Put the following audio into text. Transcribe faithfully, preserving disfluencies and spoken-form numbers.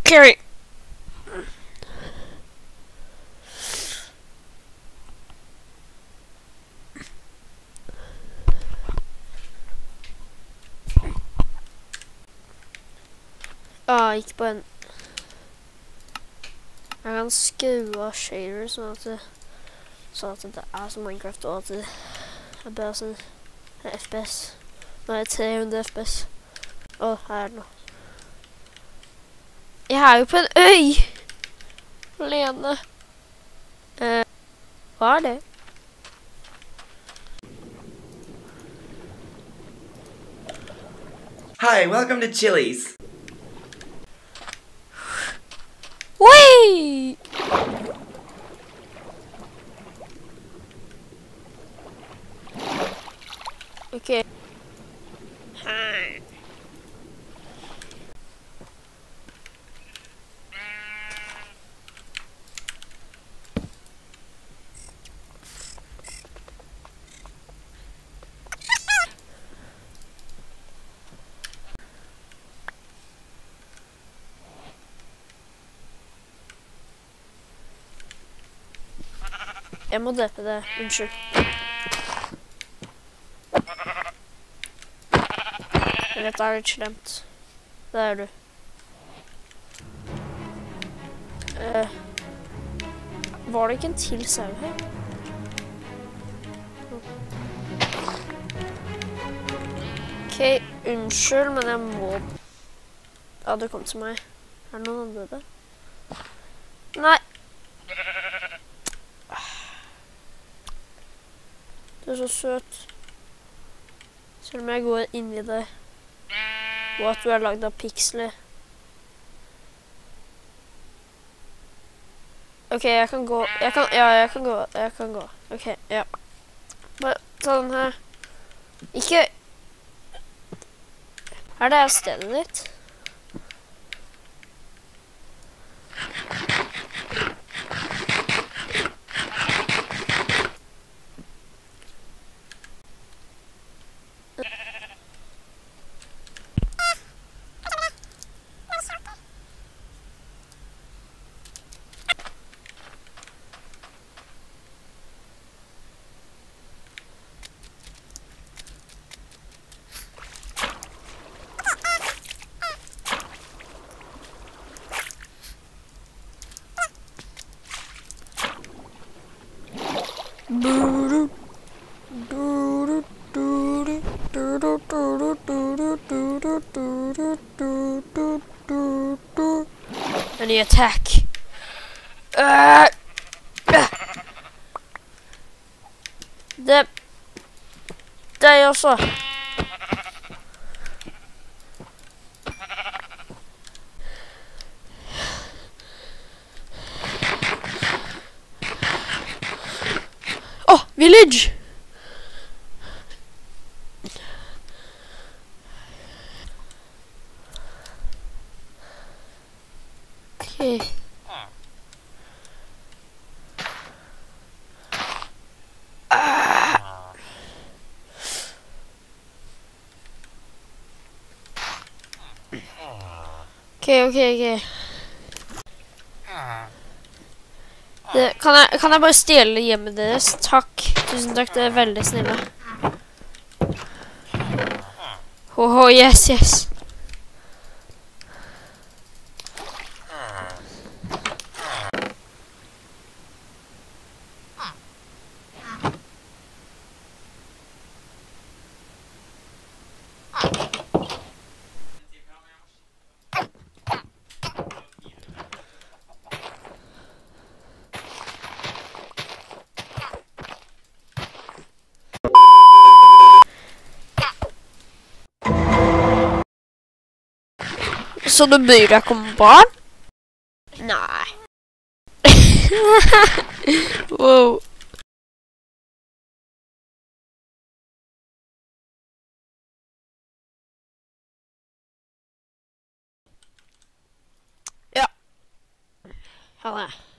Carry. Ah, gikk på en. Jeg kan skru av shader sånn at det, sånn at det er som Minecraft og at det er bare sånn F P S. Nå er det tre hundre F P S. Åh, her er det nå. Jeg er jo på en øy! Alene. Eh, hva er det? Hi, welcome to Chili's. Whee! Okay. Hi. Jeg må drepe det, unnskyld. Jeg vet det er litt slemt. Det er du. Uh, var det ikke en til sau her? Ok, unnskyld, men jeg må... Ja, du kom til meg. Er det noen andre der? Nei! Du er så søt. Selv om jeg går inn i det. Og at du er laget av piksler. Ok, jeg kan gå. Jeg kan, ja, jeg kan gå. Jeg kan gå. Ok, ja. Bare ta den her. Ikke... Er det her stedet ditt? Any attack? Uh, uh. Det... Det er også. Oh, village! Okay. Ah. Okay, okay, okay. Det, kan, jeg, kan jeg bare stjele hjemmet deres? Takk. Tusen takk, det er veldig snille. Oh, oh yes, yes. Så du bryr deg ikke om barn? Nei. Wow. Ja. Ha det.